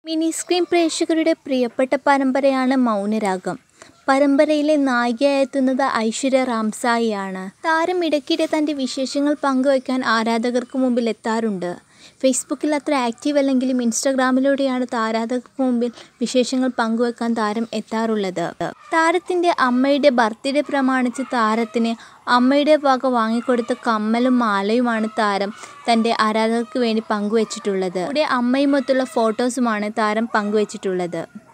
Mini screen പ്രേക്ഷകരുടെ പ്രിയപ്പെട്ട പരമ്പരയാണ് മൗനരാഗം. പരമ്പരയിലെ നായികയായെത്തുന്നത് ഐശ്വര്യ റാംസായിയാണ്. താരം ഇടയ്ക്കിടെ തൻ്റെ വിശേഷങ്ങൾ പങ്കുവയ്ക്കാൻ ആരാധകർക്ക് മുമ്പിൽ എത്താറുണ്ട്. ഫേസ്ബുക്കിൽ അത്ര ആക്റ്റീവ് അല്ലെങ്കിലും ഇൻസ്റ്റഗ്രാമിലൂടെയാണ് ആരാധകർക്ക് മുമ്പിൽ വിശേഷങ്ങൾ പങ്കുവയ്ക്കാൻ താരം എത്താറുള്ളത്. താരത്തിൻ്റെ അമ്മയുടെ ബർത്ത്ഡേ പ്രമാണിച്ച് താരത്തിന് അമ്മയുടെ വക വാങ്ങിക്കൊടുത്ത കമ്മലും മാലയുമാണ് താരം തൻ്റെ ആരാധകർക്ക് വേണ്ടി പങ്കുവച്ചിട്ടുള്ളത്. കൂടെ അമ്മയുമൊത്തുള്ള ഫോട്ടോസുമാണ് താരം പങ്കുവച്ചിട്ടുള്ളത്.